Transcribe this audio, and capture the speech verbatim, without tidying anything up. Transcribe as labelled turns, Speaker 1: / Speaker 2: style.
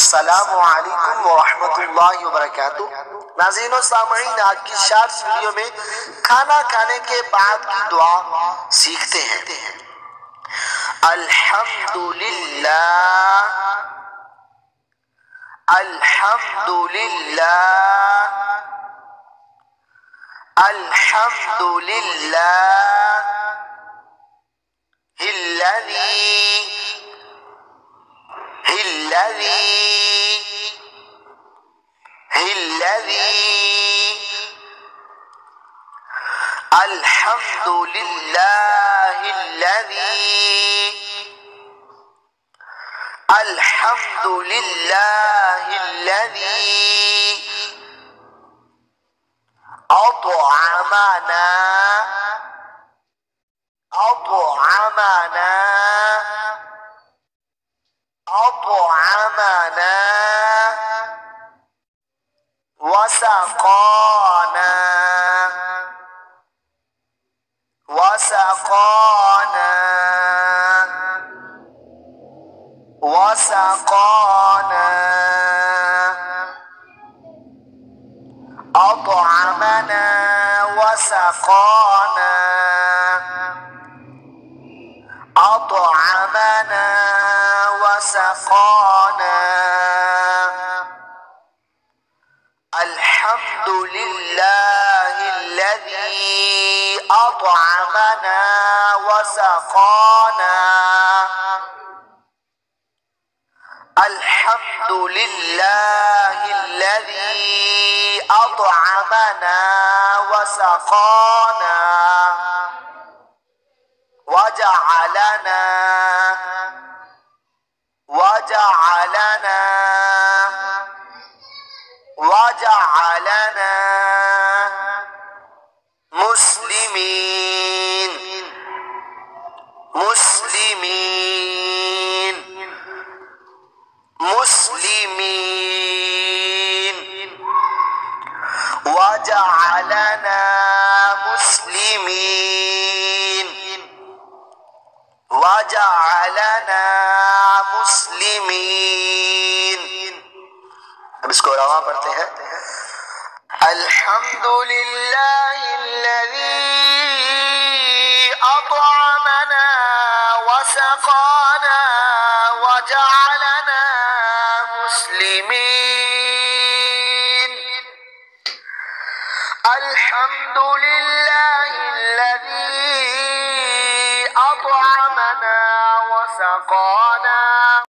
Speaker 1: अस्सलामु अलैकुम व रहमतुल्लाहि व बरकातुहू। नाज़रीन और सामईन, आज की शॉर्ट्स वीडियो में खाना खाने के बाद की दुआ सीखते हैं। अल्हम्दुलिल्लाह, अल्हम्दुलिल्लाह, अल्हम्दुलिल्लाह हिल्लज़ी हिल्लज़ी हिल्लज़ी अल्हम्दुलिल्लाहिल्लज़ी अल्हम्दुलिल्लाहिल्लज़ी अत'अमना अत'अमना अत'अमना वसक़ाना वसक़ाना वसक़ाना अत'अमना वसक़ाना अत'अमना वसक़ाना अल्हम्दुलिल्लाहिल्लज़ी अत'अमना वसक़ाना अल्हम्दुलिल्लाहिल्लज़ी अत'अमना वसक़ाना वजअलना वजअलना वजअलना मुस्लिमीन मुस्लिमीन मुस्लिमीन वजअलना मुस्लिमीन वजअलना मुस्लिमीन। अब इसको रवा पढ़ते हैं। अल्हम्दुलिल्लाहिल्लज़ी अत'अमना वसक़ाना वजअलना मुस्लिमीन। अल्हम्दुलिल्लाहिल्लज़ी अत'अमना वसक़ाना